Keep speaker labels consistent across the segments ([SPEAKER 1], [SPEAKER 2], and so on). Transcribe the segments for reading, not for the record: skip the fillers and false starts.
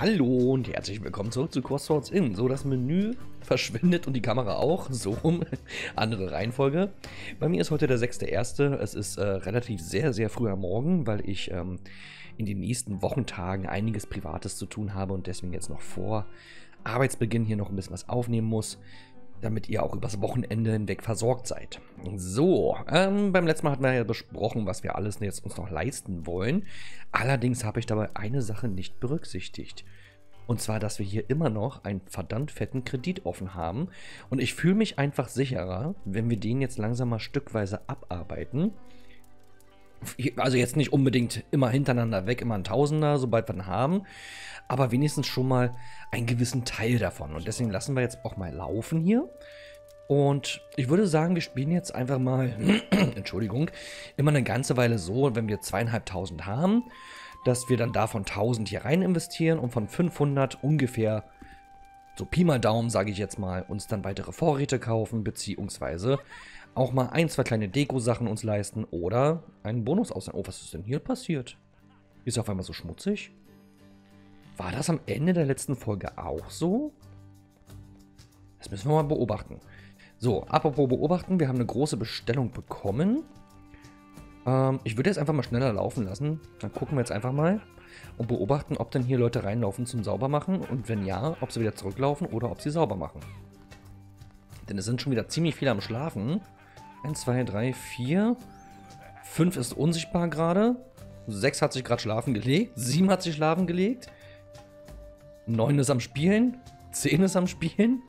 [SPEAKER 1] Hallo und herzlich willkommen zurück zu Crossroads Inn. So, das Menü verschwindet und die Kamera auch. So rum. Andere Reihenfolge. Bei mir ist heute der 6.1. Es ist relativ sehr früh am Morgen, weil ich in den nächsten Wochentagen einiges Privates zu tun habe und deswegen jetzt noch vor Arbeitsbeginn hier noch ein bisschen was aufnehmen muss, damit ihr auch übers Wochenende hinweg versorgt seid. So, beim letzten Mal hatten wir ja besprochen, was wir alles jetzt uns noch leisten wollen. Allerdings habe ich dabei eine Sache nicht berücksichtigt. Und zwar, dass wir hier immer noch einen verdammt fetten Kredit offen haben. Und ich fühle mich einfach sicherer, wenn wir den jetzt langsam mal stückweise abarbeiten. Also jetzt nicht unbedingt immer hintereinander weg, immer ein Tausender, sobald wir ihn haben. Aber wenigstens schon mal einen gewissen Teil davon. Und deswegen lassen wir jetzt auch mal laufen hier. Und ich würde sagen, wir spielen jetzt einfach mal, Entschuldigung, immer eine ganze Weile so, wenn wir 2500 haben, dass wir dann davon 1000 hier rein investieren und von 500 ungefähr, so Pi mal Daumen, sage ich jetzt mal, uns dann weitere Vorräte kaufen, beziehungsweise auch mal ein, zwei kleine Deko-Sachen uns leisten oder einen Bonus aus. Oh, was ist denn hier passiert? Ist auf einmal so schmutzig? War das am Ende der letzten Folge auch so? Das müssen wir mal beobachten. So, apropos beobachten, wir haben eine große Bestellung bekommen. Ich würde jetzt einfach mal schneller laufen lassen. Dann gucken wir jetzt einfach mal und beobachten, ob denn hier Leute reinlaufen zum Saubermachen und wenn ja, ob sie wieder zurücklaufen oder ob sie sauber machen. Denn es sind schon wieder ziemlich viele am Schlafen. 1, 2, 3, 4. 5 ist unsichtbar gerade. 6 hat sich gerade schlafen gelegt. 7 hat sich schlafen gelegt. 9 ist am Spielen. 10 ist am Spielen.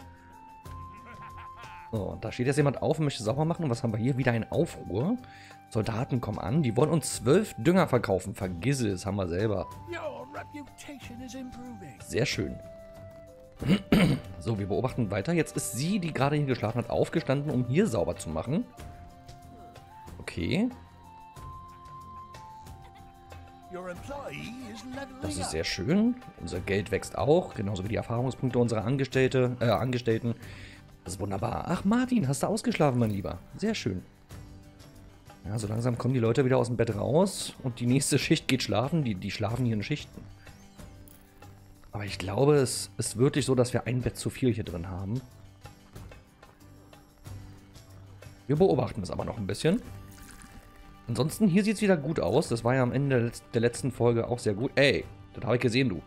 [SPEAKER 1] So, da steht jetzt jemand auf und möchte sauber machen. Und was haben wir hier? Wieder ein Aufruhr. Soldaten kommen an. Die wollen uns 12 Dünger verkaufen. Vergiss es, haben wir selber. Sehr schön. So, wir beobachten weiter. Jetzt ist sie, die gerade hier geschlafen hat, aufgestanden, um hier sauber zu machen. Okay. Das ist sehr schön. Unser Geld wächst auch, genauso wie die Erfahrungspunkte unserer Angestellten. Das ist wunderbar. Ach, Martin, hast du ausgeschlafen, mein Lieber? Sehr schön. Ja, so langsam kommen die Leute wieder aus dem Bett raus und die nächste Schicht geht schlafen. Die schlafen hier in Schichten. Aber ich glaube, es ist wirklich so, dass wir ein Bett zu viel hier drin haben. Wir beobachten es aber noch ein bisschen. Ansonsten, hier sieht es wieder gut aus. Das war ja am Ende der letzten Folge auch sehr gut. Ey, das habe ich gesehen, du.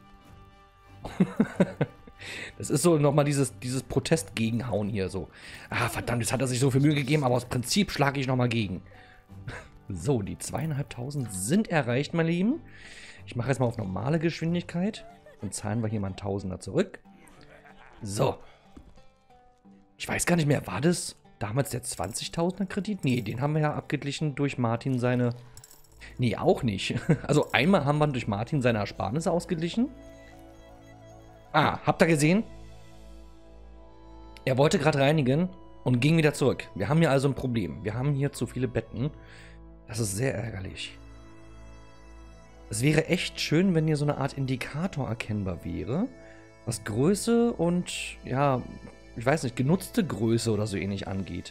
[SPEAKER 1] Das ist so nochmal dieses Protest-Gegenhauen hier so. Ah, verdammt, jetzt hat er sich so viel Mühe gegeben, aber aus Prinzip schlage ich nochmal gegen. So, die 2500 sind erreicht, meine Lieben. Ich mache jetzt mal auf normale Geschwindigkeit. Und zahlen wir hier mal einen Tausender zurück. So. Ich weiß gar nicht mehr, war das damals der 20.000er Kredit? Nee, den haben wir ja abgeglichen durch Martin seine... Nee, auch nicht. Also einmal haben wir durch Martin seine Ersparnisse ausgeglichen. Ah, habt ihr gesehen? Er wollte gerade reinigen und ging wieder zurück. Wir haben hier also ein Problem. Wir haben hier zu viele Betten. Das ist sehr ärgerlich. Es wäre echt schön, wenn hier so eine Art Indikator erkennbar wäre, was Größe und, ja, ich weiß nicht, genutzte Größe oder so ähnlich angeht.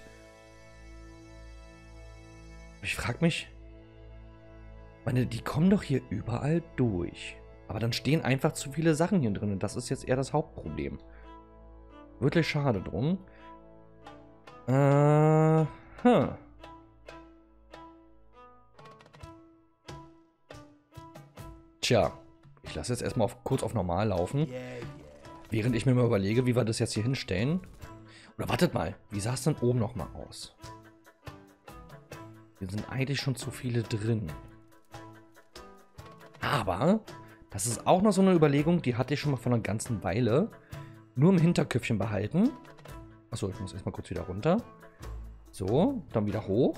[SPEAKER 1] Ich frage mich, meine, die kommen doch hier überall durch. Aber dann stehen einfach zu viele Sachen hier drin und das ist jetzt eher das Hauptproblem. Wirklich schade drum. Tja, ich lasse jetzt erstmal kurz auf normal laufen, während ich mir mal überlege, wie wir das jetzt hier hinstellen. Oder wartet mal, wie sah es denn oben nochmal aus? Hier sind eigentlich schon zu viele drin. Aber das ist auch noch so eine Überlegung, die hatte ich schon mal vor einer ganzen Weile. Nur im Hinterköpfchen behalten. Achso, ich muss erstmal kurz wieder runter. So, dann wieder hoch.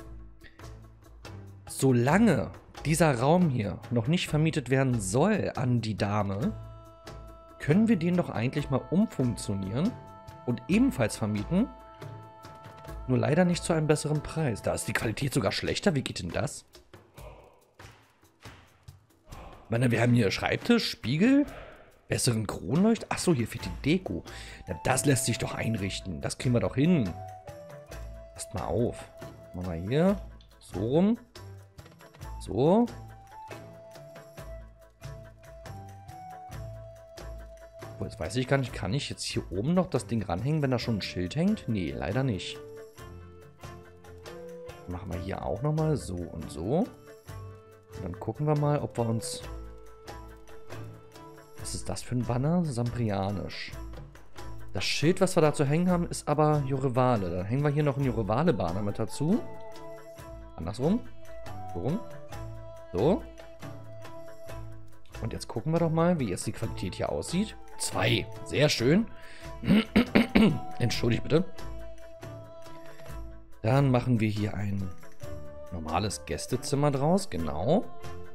[SPEAKER 1] Solange dieser Raum hier noch nicht vermietet werden soll an die Dame, können wir den doch eigentlich mal umfunktionieren und ebenfalls vermieten. Nur leider nicht zu einem besseren Preis. Da ist die Qualität sogar schlechter. Wie geht denn das? Ich meine, wir haben hier Schreibtisch, Spiegel, besseren Kronleuchter. Achso, hier fehlt die Deko. Ja, das lässt sich doch einrichten. Das kriegen wir doch hin. Passt mal auf. Machen wir hier so rum. So. So, jetzt weiß ich gar nicht, kann ich jetzt hier oben noch das Ding ranhängen, wenn da schon ein Schild hängt? Nee, leider nicht. Machen wir hier auch nochmal so und so. Und dann gucken wir mal, ob wir uns... Was ist das für ein Banner? Sambrianisch. Das Schild, was wir da zu hängen haben, ist aber Jorevale. Dann hängen wir hier noch einen Jorevale-Banner mit dazu. Andersrum. So rum. So. Und jetzt gucken wir doch mal, wie jetzt die Qualität hier aussieht. 2. Sehr schön. Entschuldigt bitte. Dann machen wir hier ein normales Gästezimmer draus. Genau.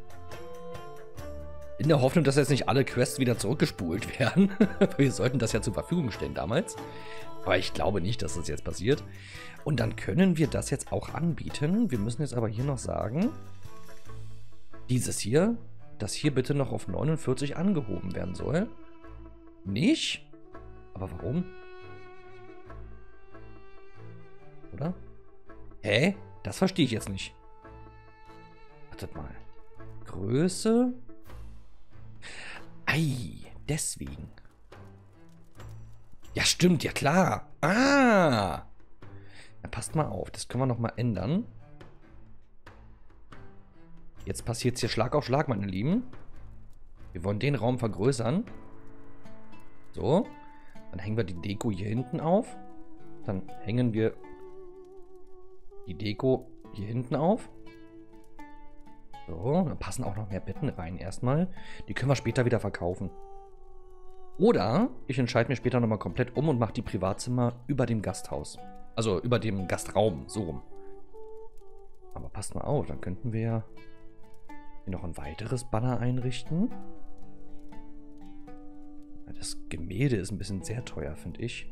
[SPEAKER 1] In der Hoffnung, dass jetzt nicht alle Quests wieder zurückgespult werden. Wir sollten das ja zur Verfügung stellen damals. Aber ich glaube nicht, dass das jetzt passiert. Und dann können wir das jetzt auch anbieten. Wir müssen jetzt aber hier noch sagen, dieses hier, dass hier bitte noch auf 49 angehoben werden soll. Nicht? Aber warum? Oder? Hä? Das verstehe ich jetzt nicht. Wartet mal. Größe. Ei, deswegen. Ja, stimmt, ja klar. Ah. Ja, passt mal auf, das können wir noch mal ändern. Jetzt passiert es hier Schlag auf Schlag, meine Lieben. Wir wollen den Raum vergrößern. So. Dann hängen wir die Deko hier hinten auf. Dann hängen wir die Deko hier hinten auf. So, dann passen auch noch mehr Betten rein erstmal. Die können wir später wieder verkaufen. Oder ich entscheide mir später nochmal komplett um und mache die Privatzimmer über dem Gasthaus. Also über dem Gastraum, so rum. Aber passt mal auf, dann könnten wir ja hier noch ein weiteres Banner einrichten. Das Gemälde ist ein bisschen sehr teuer, finde ich.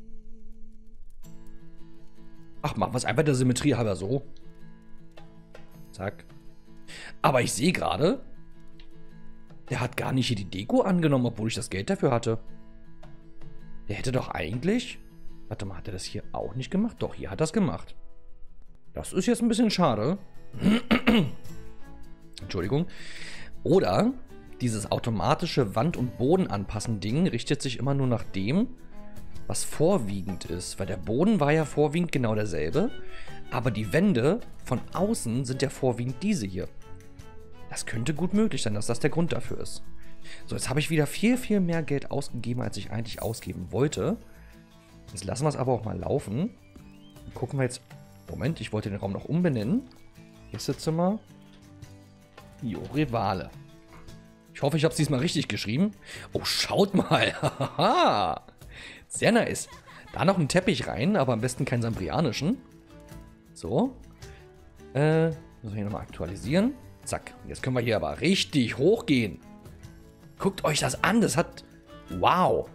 [SPEAKER 1] Ach, machen wir es einfach der Symmetrie halber so. Zack. Aber ich sehe gerade, der hat gar nicht hier die Deko angenommen, obwohl ich das Geld dafür hatte. Der hätte doch eigentlich... Warte mal, hat er das hier auch nicht gemacht? Doch, hier hat er es gemacht. Das ist jetzt ein bisschen schade. Entschuldigung. Oder dieses automatische Wand- und Bodenanpassen-Ding richtet sich immer nur nach dem, was vorwiegend ist. Weil der Boden war ja vorwiegend genau derselbe. Aber die Wände von außen sind ja vorwiegend diese hier. Das könnte gut möglich sein, dass das der Grund dafür ist. So, jetzt habe ich wieder viel, viel mehr Geld ausgegeben, als ich eigentlich ausgeben wollte. Jetzt lassen wir es aber auch mal laufen. Dann gucken wir jetzt... Moment, ich wollte den Raum noch umbenennen. Gästezimmer. Jorevale. Ich hoffe, ich habe es diesmal richtig geschrieben. Oh, schaut mal. Haha. Sehr nice. Da noch einen Teppich rein, aber am besten keinen sambrianischen. So. Müssen wir hier nochmal aktualisieren. Zack. Jetzt können wir hier aber richtig hochgehen. Guckt euch das an. Das hat... Wow.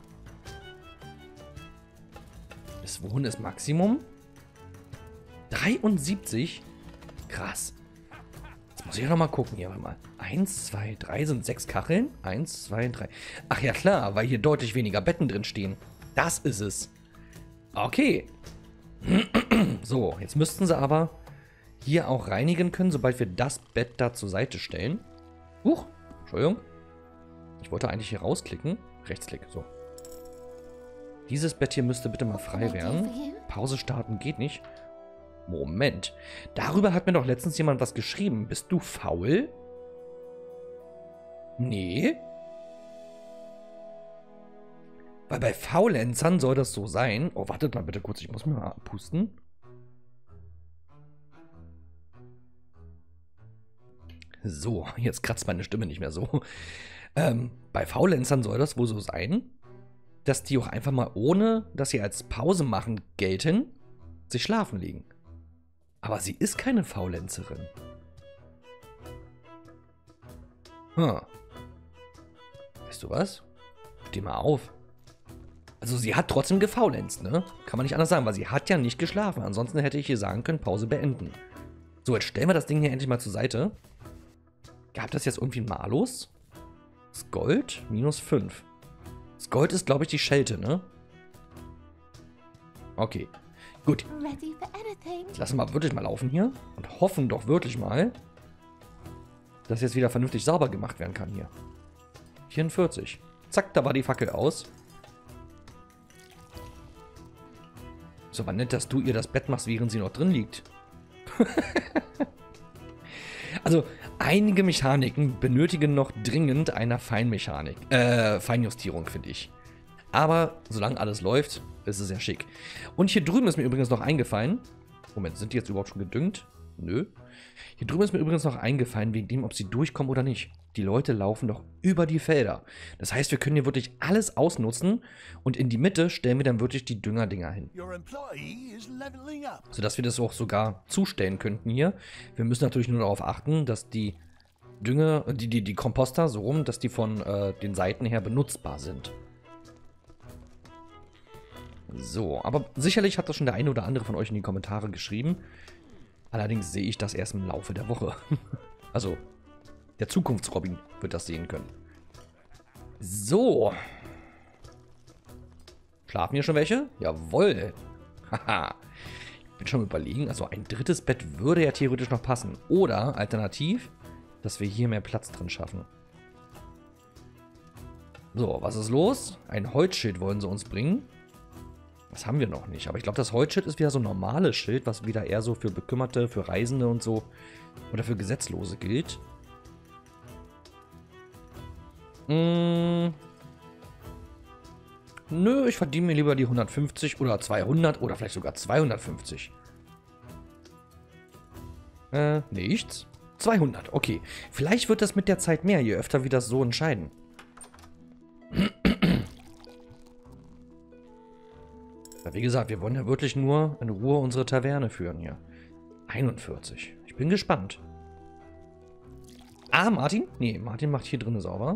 [SPEAKER 1] Das Wohnen ist Maximum. 73. Krass. Jetzt muss ich ja nochmal gucken. Hier, warte mal. 1, 2, 3 sind 6 Kacheln. 1, 2, 3. Ach ja, klar, weil hier deutlich weniger Betten drin stehen. Das ist es. Okay. So, jetzt müssten sie aber hier auch reinigen können, sobald wir das Bett da zur Seite stellen. Huch, Entschuldigung. Ich wollte eigentlich hier rausklicken. Rechtsklick, so. Dieses Bett hier müsste bitte mal frei werden. Pause starten geht nicht. Moment. Darüber hat mir doch letztens jemand was geschrieben. Bist du faul? Nee. Weil bei Faulenzern soll das so sein. Oh, wartet mal bitte kurz. Ich muss mir mal pusten. So, jetzt kratzt meine Stimme nicht mehr so. Bei Faulenzern soll das wohl so sein, dass die auch einfach mal, ohne dass sie als Pause machen gelten, sich schlafen legen. Aber sie ist keine Faulenzerin. Weißt du was? Steh mal auf. Also sie hat trotzdem gefaulenzt, ne? Kann man nicht anders sagen, weil sie hat ja nicht geschlafen. Ansonsten hätte ich hier sagen können, Pause beenden. So, jetzt stellen wir das Ding hier endlich mal zur Seite. Gab das jetzt irgendwie einen Malus? Das Gold? -5. Das Gold ist, glaube ich, die Schelte, ne? Okay. Gut. Jetzt lassen wir wirklich mal laufen hier. Und hoffen doch wirklich mal, dass jetzt wieder vernünftig sauber gemacht werden kann hier. 44. Zack, da war die Fackel aus. Ist aber nett, dass du ihr das Bett machst, während sie noch drin liegt. Also, einige Mechaniken benötigen noch dringend eine Feinjustierung, finde ich. Aber solange alles läuft, ist es sehr schick. Und hier drüben ist mir übrigens noch eingefallen. Moment, sind die jetzt überhaupt schon gedüngt? Nö. Hier drüben ist mir übrigens noch eingefallen, wegen dem, ob sie durchkommen oder nicht. Die Leute laufen doch über die Felder. Das heißt, wir können hier wirklich alles ausnutzen und in die Mitte stellen wir dann wirklich die Düngerdinger hin. Sodass wir das auch sogar zustellen könnten hier. Wir müssen natürlich nur darauf achten, dass die die Komposter so rum, dass die von den Seiten her benutzbar sind. So, aber sicherlich hat das schon der eine oder andere von euch in die Kommentare geschrieben. Allerdings sehe ich das erst im Laufe der Woche. Also, der Zukunftsrobin wird das sehen können. So. Schlafen hier schon welche? Jawohl. Haha. Ich bin schon überlegen, also ein drittes Bett würde ja theoretisch noch passen. Oder, alternativ, dass wir hier mehr Platz drin schaffen. So, was ist los? Ein Holzschild wollen sie uns bringen. Das haben wir noch nicht. Aber ich glaube, das Holzschild ist wieder so ein normales Schild, was wieder eher so für Bekümmerte, für Reisende und so oder für Gesetzlose gilt. Nö, ich verdiene mir lieber die 150 oder 200 oder vielleicht sogar 250. Nichts. 200, okay. Vielleicht wird das mit der Zeit mehr, je öfter wir das so entscheiden. Wie gesagt, wir wollen ja wirklich nur in Ruhe unsere Taverne führen hier. 41. Ich bin gespannt. Ah, Martin? Nee, Martin macht hier drinnen sauber.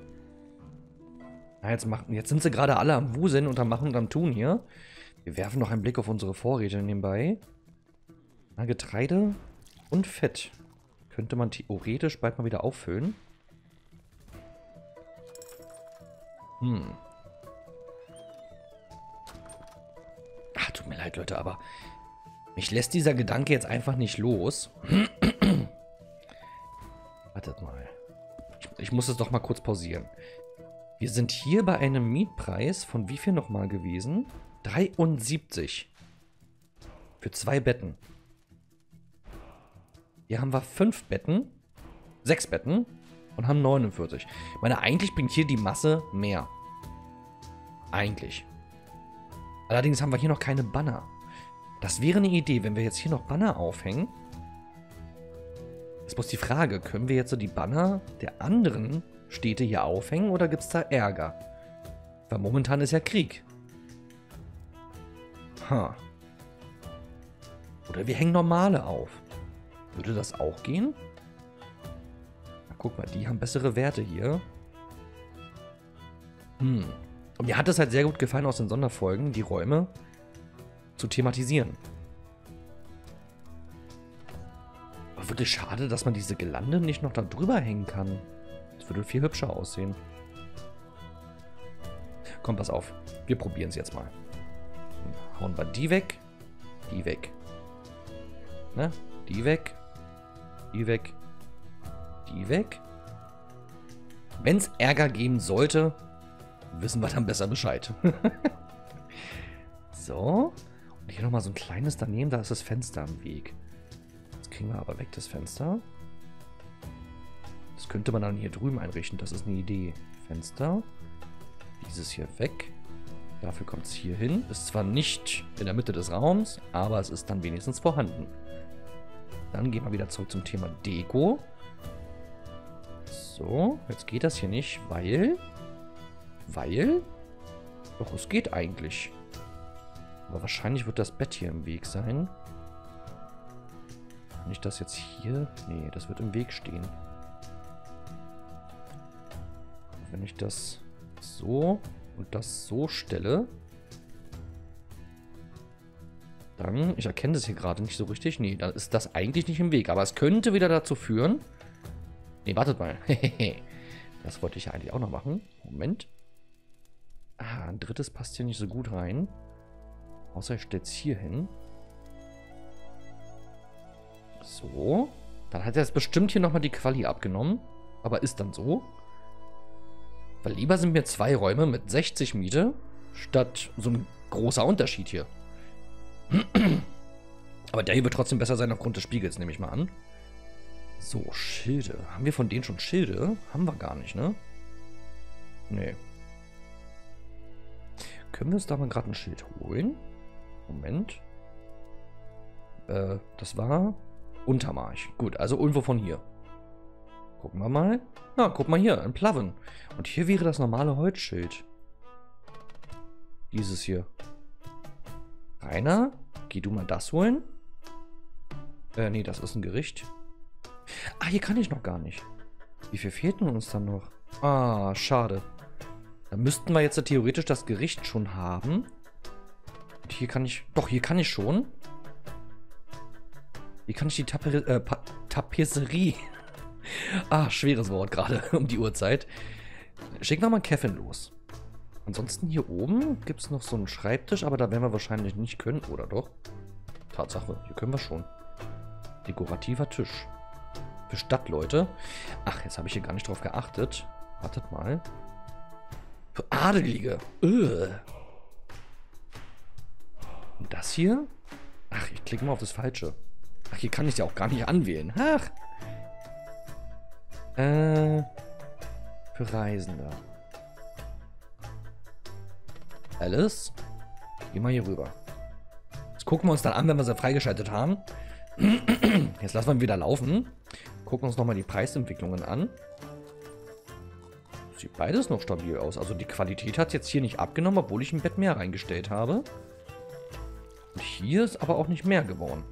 [SPEAKER 1] Na, jetzt sind sie gerade alle am Wuseln und am Machen und am Tun hier. Wir werfen noch einen Blick auf unsere Vorräte nebenbei. Na, Getreide und Fett. Könnte man theoretisch bald mal wieder auffüllen. Tut mir leid, Leute, aber mich lässt dieser Gedanke jetzt einfach nicht los. Wartet mal. Ich muss es doch mal kurz pausieren. Wir sind hier bei einem Mietpreis von wie viel nochmal gewesen? 73. Für 2 Betten. Hier haben wir 5 Betten. 6 Betten. Und haben 49. Ich meine, eigentlich bringt hier die Masse mehr. Eigentlich. Allerdings haben wir hier noch keine Banner. Das wäre eine Idee, wenn wir jetzt hier noch Banner aufhängen. Jetzt muss die Frage, können wir jetzt so die Banner der anderen Städte hier aufhängen oder gibt es da Ärger? Weil momentan ist ja Krieg. Oder wir hängen normale auf. Würde das auch gehen? Na, guck mal, die haben bessere Werte hier. Und mir hat es halt sehr gut gefallen, aus den Sonderfolgen die Räume zu thematisieren. Aber wirklich schade, dass man diese Gelande nicht noch da drüber hängen kann. Das würde viel hübscher aussehen. Komm, pass auf. Wir probieren es jetzt mal. Dann hauen wir die weg. Die weg. Ne? Die weg. Die weg. Die weg. Wenn es Ärger geben sollte, wissen wir dann besser Bescheid. So. Und hier nochmal so ein kleines daneben, da ist das Fenster am Weg. Das kriegen wir aber weg, das Fenster. Das könnte man dann hier drüben einrichten, das ist eine Idee. Fenster. Dieses hier weg. Dafür kommt es hier hin. Ist zwar nicht in der Mitte des Raums, aber es ist dann wenigstens vorhanden. Dann gehen wir wieder zurück zum Thema Deko. So, jetzt geht das hier nicht, weil... Doch, es geht eigentlich. Aber wahrscheinlich wird das Bett hier im Weg sein. Kann ich das jetzt hier... Nee, das wird im Weg stehen. Wenn ich das so und das so stelle... Dann... Ich erkenne das hier gerade nicht so richtig. Nee, dann ist das eigentlich nicht im Weg. Aber es könnte wieder dazu führen... Nee, wartet mal. Das wollte ich ja eigentlich auch noch machen. Moment. Ah, ein drittes passt hier nicht so gut rein. Außer ich stelle es hier hin. So. Dann hat er jetzt bestimmt hier nochmal die Quali abgenommen. Aber ist dann so. Weil lieber sind mir 2 Räume mit 60 Miete, statt so ein großer Unterschied hier. Aber der hier wird trotzdem besser sein aufgrund des Spiegels, nehme ich mal an. So, Schilde. Haben wir von denen schon Schilde? Haben wir gar nicht, ne? Nee. Können wir uns da mal gerade ein Schild holen? Moment. Das war Untermarch. Gut, also irgendwo von hier. Gucken wir mal. Na, guck mal hier, ein Plaven. Und hier wäre das normale Holzschild. Dieses hier. Rainer, geh du mal das holen. Nee, das ist ein Gericht. Ah, hier kann ich noch gar nicht. Wie viel fehlten uns dann noch? Ah, schade. Dann müssten wir jetzt theoretisch das Gericht schon haben. Und hier kann ich... Doch, hier kann ich schon. Hier kann ich die Tapisserie... Ah, schweres Wort gerade um die Uhrzeit. Schicken wir mal Kevin los. Ansonsten hier oben gibt es noch so einen Schreibtisch, aber da werden wir wahrscheinlich nicht können, oder doch? Tatsache, hier können wir schon. Dekorativer Tisch. Für Stadtleute. Ach, jetzt habe ich hier gar nicht drauf geachtet. Wartet mal. Für Adelige. Und das hier? Ach, ich klicke mal auf das Falsche. Ach, hier kann ich ja auch gar nicht anwählen. Ach. Für Reisende. Alice? Geh mal hier rüber. Das gucken wir uns dann an, wenn wir sie freigeschaltet haben. Jetzt lassen wir ihn wieder laufen. Gucken uns nochmal die Preisentwicklungen an. Sieht beides noch stabil aus. Also die Qualität hat jetzt hier nicht abgenommen, obwohl ich ein Bett mehr reingestellt habe. Und hier ist aber auch nicht mehr geworden.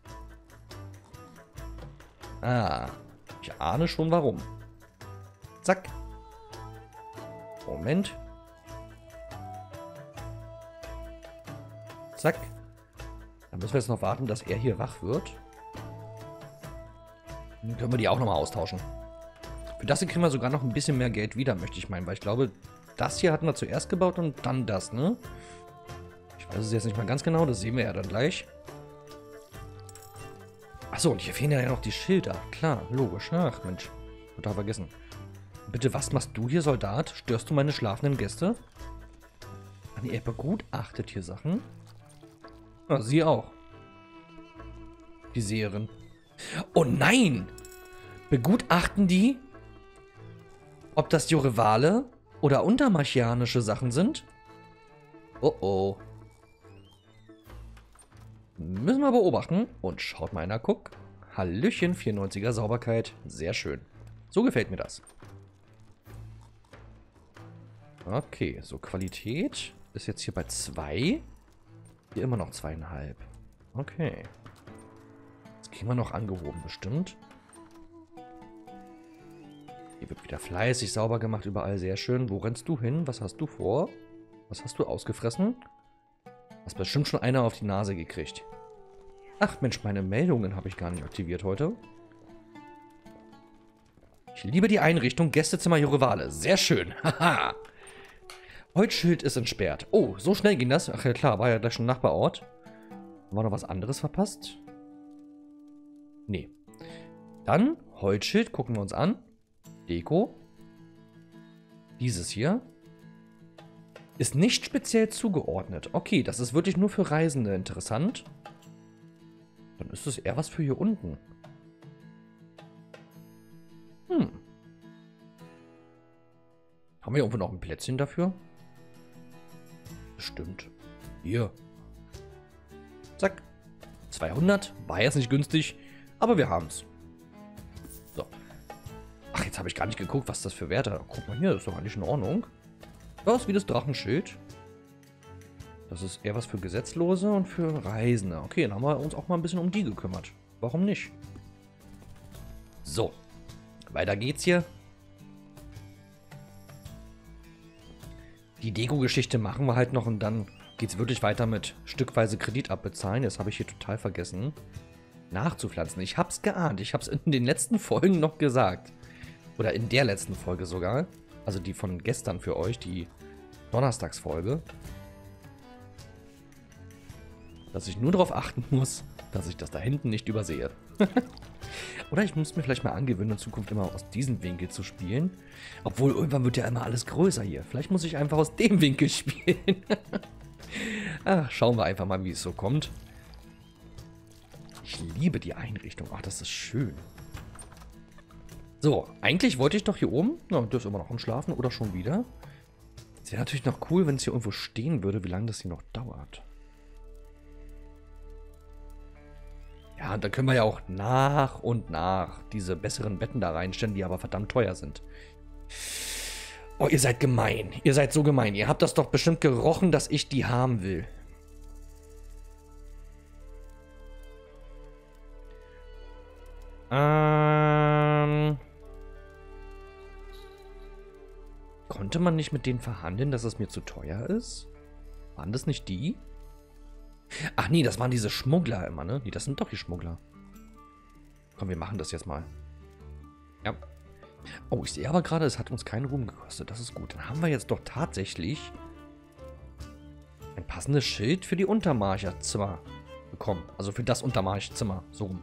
[SPEAKER 1] Ah, ich ahne schon warum. Zack. Moment. Zack. Dann müssen wir jetzt noch warten, dass er hier wach wird. Dann können wir die auch nochmal austauschen. Für das hier kriegen wir sogar noch ein bisschen mehr Geld wieder, möchte ich meinen. Weil ich glaube, das hier hatten wir zuerst gebaut und dann das, ne? Ich weiß es jetzt nicht mal ganz genau, das sehen wir ja dann gleich. Achso, und hier fehlen ja noch die Schilder. Klar, logisch. Ach, Mensch. Total vergessen. Bitte, was machst du hier, Soldat? Störst du meine schlafenden Gäste? Ah, nee, er begutachtet hier Sachen. Ah, sie auch. Die Seherin. Oh nein! Begutachten die, ob das Jorevale oder untermarchianische Sachen sind? Oh oh. Müssen wir beobachten. Und schaut mal einer, guck. Hallöchen, 94er Sauberkeit. Sehr schön. So gefällt mir das. Okay, so Qualität ist jetzt hier bei 2. Hier immer noch 2,5. Okay. Das kriegen wir noch angehoben, bestimmt. Hier wird wieder fleißig sauber gemacht, überall sehr schön. Wo rennst du hin? Was hast du vor? Was hast du ausgefressen? Hast bestimmt schon einer auf die Nase gekriegt. Ach Mensch, meine Meldungen habe ich gar nicht aktiviert heute. Ich liebe die Einrichtung Gästezimmer Jorevale. Sehr schön. Haha. Holzschild ist entsperrt. Oh, so schnell ging das. Ach ja klar, war ja gleich schon Nachbarort. Haben wir noch was anderes verpasst? Nee. Dann Holzschild, gucken wir uns an. Deko. Dieses hier. Ist nicht speziell zugeordnet. Okay, das ist wirklich nur für Reisende interessant. Dann ist es eher was für hier unten. Haben wir irgendwo noch ein Plätzchen dafür? Bestimmt. Hier. Zack. 200. War jetzt nicht günstig, aber wir haben es. So. Ach, jetzt habe ich gar nicht geguckt, was das für Werte hat. Guck mal hier, das ist doch eigentlich in Ordnung. Das ist wie das Drachenschild. Das ist eher was für Gesetzlose und für Reisende. Okay, dann haben wir uns auch mal ein bisschen um die gekümmert. Warum nicht? So. Weiter geht's hier. Die Deko-Geschichte machen wir halt noch und dann geht's wirklich weiter mit stückweise Kredit abbezahlen. Das habe ich hier total vergessen. Nachzupflanzen. Ich hab's geahnt. Ich hab's in den letzten Folgen noch gesagt. Oder in der letzten Folge sogar. Also die von gestern für euch, die Donnerstagsfolge. Dass ich nur darauf achten muss, dass ich das da hinten nicht übersehe. Oder ich muss mir vielleicht mal angewöhnen, in Zukunft immer aus diesem Winkel zu spielen. Obwohl, irgendwann wird ja immer alles größer hier. Vielleicht muss ich einfach aus dem Winkel spielen. Ach, schauen wir einfach mal, wie es so kommt. Ich liebe die Einrichtung. Ach, das ist schön. So, eigentlich wollte ich doch hier oben... Na, der ist immer noch am Schlafen oder schon wieder. Es wäre natürlich noch cool, wenn es hier irgendwo stehen würde, wie lange das hier noch dauert. Ja, und dann können wir ja auch nach und nach diese besseren Betten da reinstellen, die aber verdammt teuer sind. Oh, ihr seid gemein. Ihr seid so gemein. Ihr habt das doch bestimmt gerochen, dass ich die haben will. Konnte man nicht mit denen verhandeln, dass es mir zu teuer ist? Waren das nicht die? Ach nee, das waren diese Schmuggler immer, ne? Nee, das sind doch die Schmuggler. Komm, wir machen das jetzt mal. Ja. Oh, ich sehe aber gerade, es hat uns keinen Ruhm gekostet. Das ist gut. Dann haben wir jetzt doch tatsächlich ein passendes Schild für die Untermarcherzimmer bekommen. Also für das Untermarcherzimmer. So rum.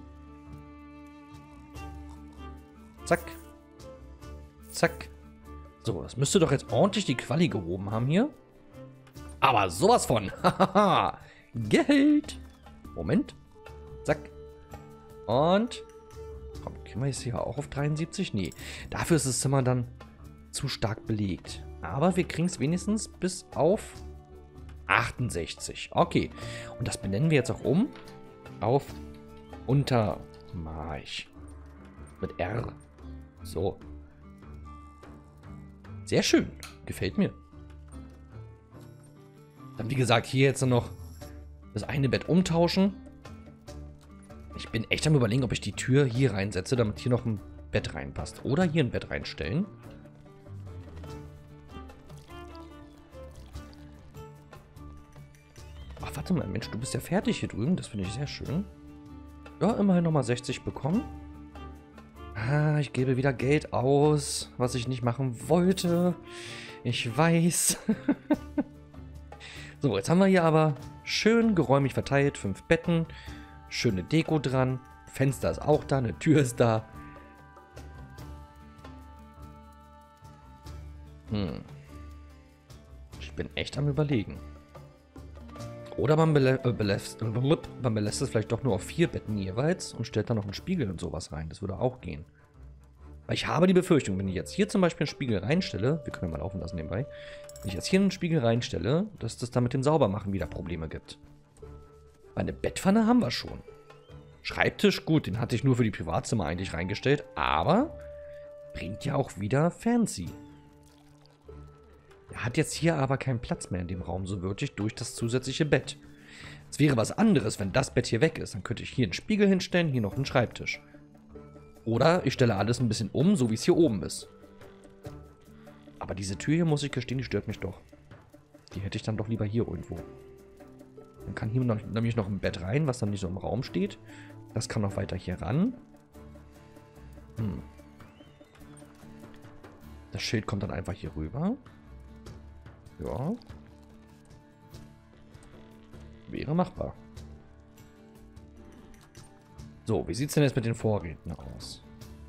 [SPEAKER 1] Zack. Zack. So, das müsste doch jetzt ordentlich die Quali gehoben haben hier. Aber sowas von. Hahaha. Geld. Moment. Zack. Und. Komm, können wir jetzt hier auch auf 73? Nee. Dafür ist das Zimmer dann zu stark belegt. Aber wir kriegen es wenigstens bis auf 68. Okay. Und das benennen wir jetzt auch um auf Untermarch. Mit R. So. Sehr schön. Gefällt mir. Dann, wie gesagt, hier jetzt noch das eine Bett umtauschen. Ich bin echt am Überlegen, ob ich die Tür hier reinsetze, damit hier noch ein Bett reinpasst. Oder hier ein Bett reinstellen. Ach, warte mal, Mensch, du bist ja fertig hier drüben. Das finde ich sehr schön. Ja, immerhin nochmal 60 bekommen. Ah, ich gebe wieder Geld aus, was ich nicht machen wollte. Ich weiß. So, jetzt haben wir hier aber schön geräumig verteilt. 5 Betten. Schöne Deko dran. Fenster ist auch da. Eine Tür ist da. Ich bin echt am Überlegen. Oder man belässt es vielleicht doch nur auf 4 Betten jeweils und stellt dann noch einen Spiegel und sowas rein. Das würde auch gehen. Weil ich habe die Befürchtung, wenn ich jetzt hier zum Beispiel einen Spiegel reinstelle, wir können ja mal laufen lassen nebenbei, wenn ich jetzt hier einen Spiegel reinstelle, dass das dann mit dem Saubermachen wieder Probleme gibt. Weil eine Bettpfanne haben wir schon. Schreibtisch, gut, den hatte ich nur für die Privatzimmer eigentlich reingestellt, aber bringt ja auch wieder fancy. Er hat jetzt hier aber keinen Platz mehr in dem Raum so wirklich durch das zusätzliche Bett. Es wäre was anderes, wenn das Bett hier weg ist. Dann könnte ich hier einen Spiegel hinstellen, hier noch einen Schreibtisch. Oder ich stelle alles ein bisschen um, so wie es hier oben ist. Aber diese Tür hier, muss ich gestehen, die stört mich doch. Die hätte ich dann doch lieber hier irgendwo. Dann kann hier nämlich noch ein Bett rein, was dann nicht so im Raum steht. Das kann noch weiter hier ran. Das Schild kommt dann einfach hier rüber. Ja. Wäre machbar. So, wie sieht es denn jetzt mit den Vorräten aus?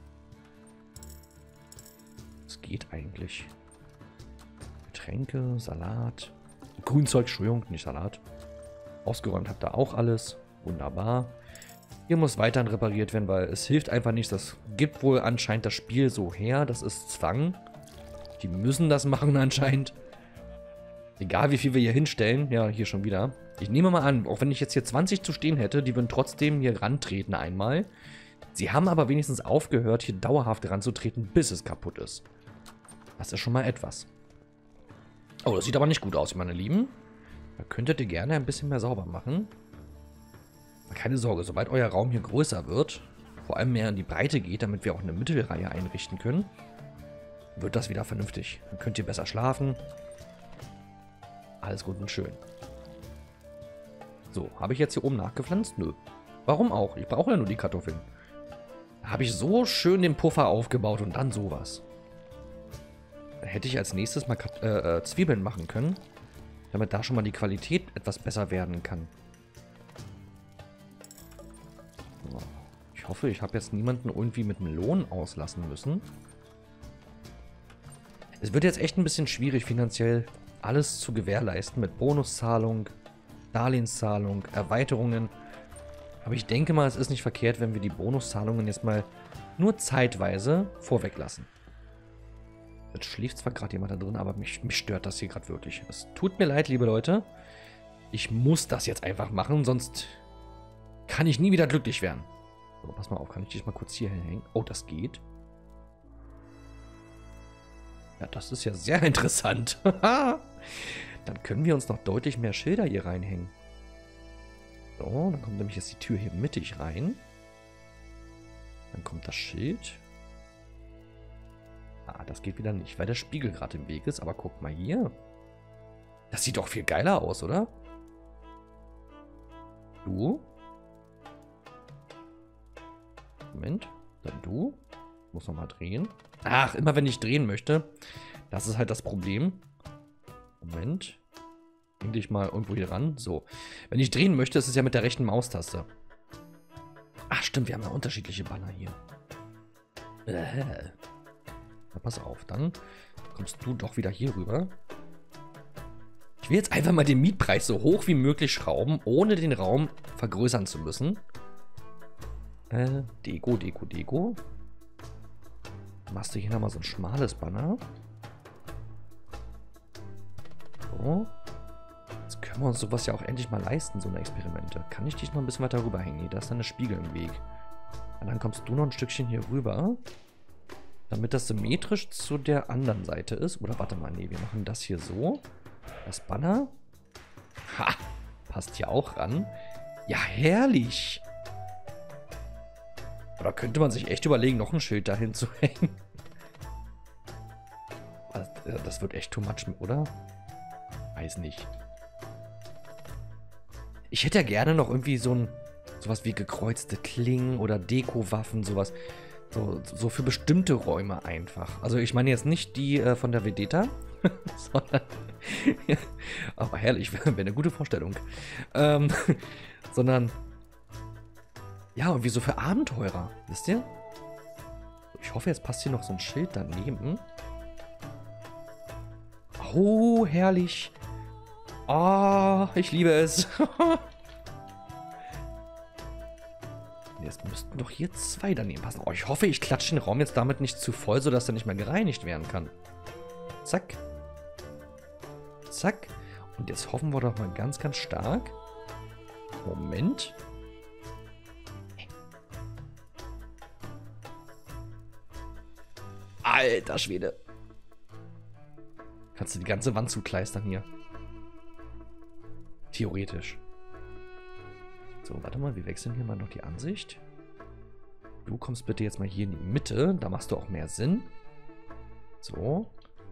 [SPEAKER 1] Es geht eigentlich. Getränke, Salat. Grünzeug, Entschuldigung, nicht Salat. Ausgeräumt habt ihr auch alles. Wunderbar. Hier muss weiterhin repariert werden, weil es hilft einfach nichts. Das gibt wohl anscheinend das Spiel so her. Das ist Zwang. Die müssen das machen anscheinend. Egal wie viel wir hier hinstellen. Ja, hier schon wieder. Ich nehme mal an, auch wenn ich jetzt hier 20 zu stehen hätte, die würden trotzdem hier rantreten einmal. Sie haben aber wenigstens aufgehört, hier dauerhaft ranzutreten, bis es kaputt ist. Das ist schon mal etwas. Oh, das sieht aber nicht gut aus, meine Lieben. Da könntet ihr gerne ein bisschen mehr sauber machen. Aber keine Sorge, sobald euer Raum hier größer wird, vor allem mehr in die Breite geht, damit wir auch eine Mittelreihe einrichten können, wird das wieder vernünftig. Dann könnt ihr besser schlafen. Alles gut und schön. So, habe ich jetzt hier oben nachgepflanzt? Nö. Warum auch? Ich brauche ja nur die Kartoffeln. Da habe ich so schön den Puffer aufgebaut und dann sowas. Da hätte ich als nächstes mal Zwiebeln machen können, damit da schon mal die Qualität etwas besser werden kann. So. Ich hoffe, ich habe jetzt niemanden irgendwie mit dem Lohn auslassen müssen. Es wird jetzt echt ein bisschen schwierig, finanziell alles zu gewährleisten mit Bonuszahlung, Darlehenszahlung, Erweiterungen. Aber ich denke mal, es ist nicht verkehrt, wenn wir die Bonuszahlungen jetzt mal nur zeitweise vorweg lassen. Jetzt schläft zwar gerade jemand da drin, aber mich stört das hier gerade wirklich. Es tut mir leid, liebe Leute. Ich muss das jetzt einfach machen, sonst kann ich nie wieder glücklich werden. So, pass mal auf, kann ich dich mal kurz hier hinhängen? Oh, das geht. Ja, das ist ja sehr interessant. Dann können wir uns noch deutlich mehr Schilder hier reinhängen. So, dann kommt nämlich jetzt die Tür hier mittig rein. Dann kommt das Schild. Ah, das geht wieder nicht, weil der Spiegel gerade im Weg ist. Aber guck mal hier. Das sieht doch viel geiler aus, oder? Du? Moment. Dann du. Muss nochmal drehen. Ach, immer wenn ich drehen möchte. Das ist halt das Problem. Moment. Bring dich mal irgendwo hier ran. So. Wenn ich drehen möchte, ist es ja mit der rechten Maustaste. Ach, stimmt. Wir haben ja unterschiedliche Banner hier. Na, pass auf. Dann kommst du doch wieder hier rüber. Ich will jetzt einfach mal den Mietpreis so hoch wie möglich schrauben, ohne den Raum vergrößern zu müssen. Deko, Deko, Deko. Machst du hier nochmal so ein schmales Banner. So. Jetzt können wir uns sowas ja auch endlich mal leisten, so eine Experimente. Kann ich dich noch ein bisschen weiter rüberhängen? Nee, da ist dann der Spiegel im Weg. Und dann kommst du noch ein Stückchen hier rüber. Damit das symmetrisch zu der anderen Seite ist. Oder warte mal, nee, wir machen das hier so. Das Banner. Ha! Passt hier auch ran. Ja, herrlich! Oder könnte man sich echt überlegen, noch ein Schild dahin zu hängen? Das wird echt too much, oder? Weiß nicht. Ich hätte ja gerne noch irgendwie sowas wie gekreuzte Klingen oder Dekowaffen, sowas. So für bestimmte Räume einfach. Also ich meine jetzt nicht die von der Vedeta, sondern... aber herrlich, wäre eine gute Vorstellung. Sondern... ja, irgendwie so für Abenteurer, wisst ihr? Ich hoffe, jetzt passt hier noch so ein Schild daneben. Oh, herrlich. Oh, ich liebe es. Jetzt müssten doch hier 2 daneben passen. Oh, ich hoffe, ich klatsche den Raum jetzt damit nicht zu voll, sodass er nicht mehr gereinigt werden kann. Zack. Zack. Und jetzt hoffen wir doch mal ganz, ganz stark. Moment. Alter Schwede. Kannst du die ganze Wand zukleistern hier. Theoretisch. So, warte mal, wir wechseln hier mal noch die Ansicht. Du kommst bitte jetzt mal hier in die Mitte. Da machst du auch mehr Sinn. So.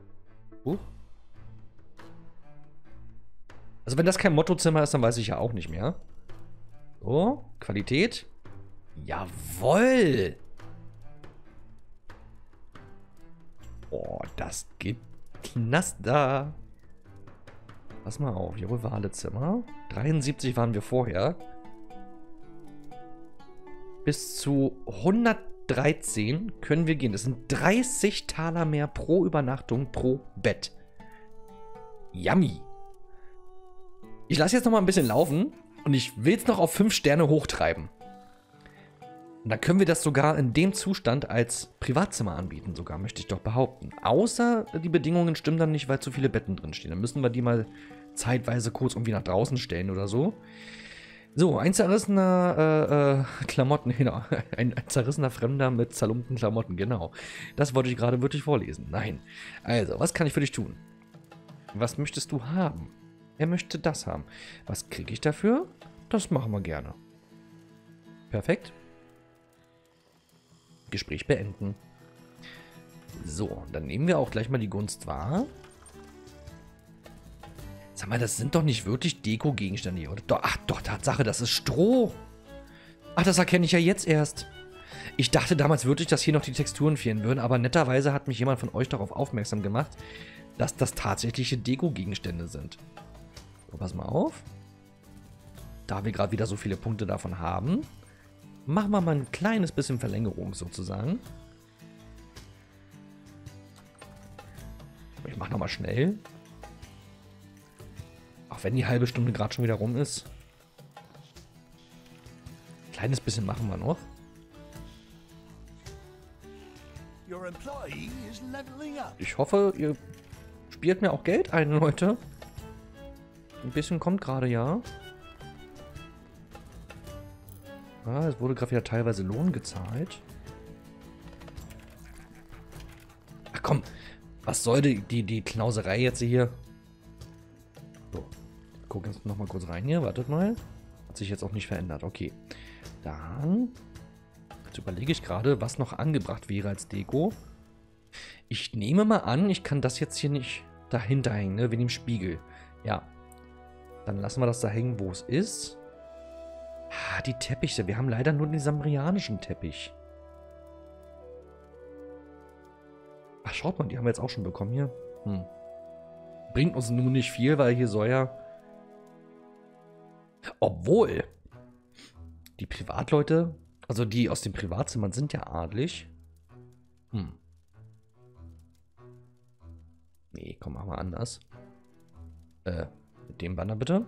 [SPEAKER 1] Also wenn das kein Mottozimmer ist, dann weiß ich ja auch nicht mehr. So, Qualität. Jawoll! Oh, das gibt Knaster. Pass mal auf, jawohl, Wartezimmer. 73 waren wir vorher. Bis zu 113 können wir gehen. Das sind 30 Taler mehr pro Übernachtung pro Bett. Yummy. Ich lasse jetzt noch mal ein bisschen laufen und ich will es noch auf 5 Sterne hochtreiben. Und dann können wir das sogar in dem Zustand als Privatzimmer anbieten, sogar, möchte ich doch behaupten. Außer die Bedingungen stimmen dann nicht, weil zu viele Betten drin stehen. Dann müssen wir die mal zeitweise kurz irgendwie nach draußen stellen oder so. So, ein zerrissener Klamotten, genau. Ein zerrissener Fremder mit zerlumpten Klamotten, genau. Das wollte ich gerade wirklich vorlesen. Nein. Also, was kann ich für dich tun? Was möchtest du haben? Er möchte das haben. Was kriege ich dafür? Das machen wir gerne. Perfekt. Gespräch beenden. So, dann nehmen wir auch gleich mal die Gunst wahr. Sag mal, das sind doch nicht wirklich Deko-Gegenstände hier, oder? Ach doch, Tatsache, das ist Stroh. Ach, das erkenne ich ja jetzt erst. Ich dachte damals wirklich, dass hier noch die Texturen fehlen würden, aber netterweise hat mich jemand von euch darauf aufmerksam gemacht, dass das tatsächliche Deko-Gegenstände sind. So, pass mal auf. Da wir gerade wieder so viele Punkte davon haben, machen wir mal ein kleines bisschen Verlängerung sozusagen. Ich mache nochmal schnell. Auch wenn die halbe Stunde gerade schon wieder rum ist. Kleines bisschen machen wir noch. Ich hoffe, ihr spielt mir auch Geld ein, Leute. Ein bisschen kommt gerade, ja. Ah, es wurde gerade wieder teilweise Lohn gezahlt. Ach komm, was soll die Knauserei jetzt hier? So, gucken jetzt nochmal kurz rein hier. Wartet mal. Hat sich jetzt auch nicht verändert. Okay. Dann jetzt überlege ich gerade, was noch angebracht wäre als Deko. Ich nehme mal an, ich kann das jetzt hier nicht dahinter hängen, ne? Wegen dem Spiegel. Ja. Dann lassen wir das da hängen, wo es ist. Ah, die Teppiche. Wir haben leider nur den sambrianischen Teppich. Ach, schaut mal, die haben wir jetzt auch schon bekommen hier. Bringt uns nur nicht viel, weil hier soll ja... Obwohl... Die Privatleute, also die aus den Privatzimmern sind ja adlig. Nee, komm, machen wir anders. Mit dem Banner bitte.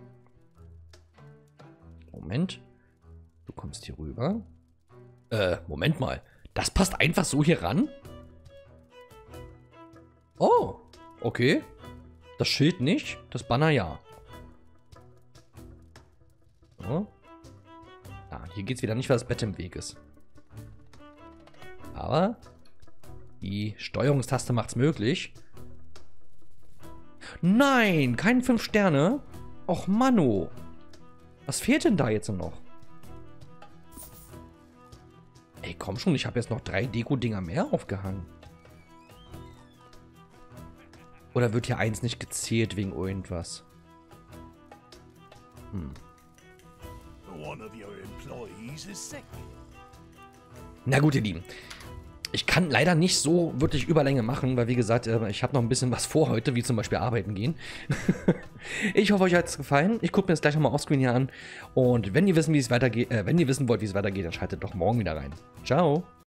[SPEAKER 1] Moment. Du kommst hier rüber. Moment mal. Das passt einfach so hier ran? Oh, okay. Das Schild nicht, das Banner ja. So. Ah, hier geht es wieder nicht, weil das Bett im Weg ist. Aber die Steuerungstaste macht es möglich. Nein, kein 5 Sterne. Och, Mano. Was fehlt denn da jetzt noch? Ey, komm schon, ich habe jetzt noch 3 Deko-Dinger mehr aufgehangen. Oder wird hier eins nicht gezählt wegen irgendwas? Na gut, ihr Lieben. Ich kann leider nicht so wirklich Überlänge machen, weil wie gesagt, ich habe noch ein bisschen was vor heute, wie zum Beispiel arbeiten gehen. Ich hoffe, euch hat es gefallen. Ich gucke mir das gleich nochmal offscreen hier an. Und wenn ihr wissen, wie es weitergeht, wenn ihr wissen wollt, wie es weitergeht, dann schaltet doch morgen wieder rein. Ciao.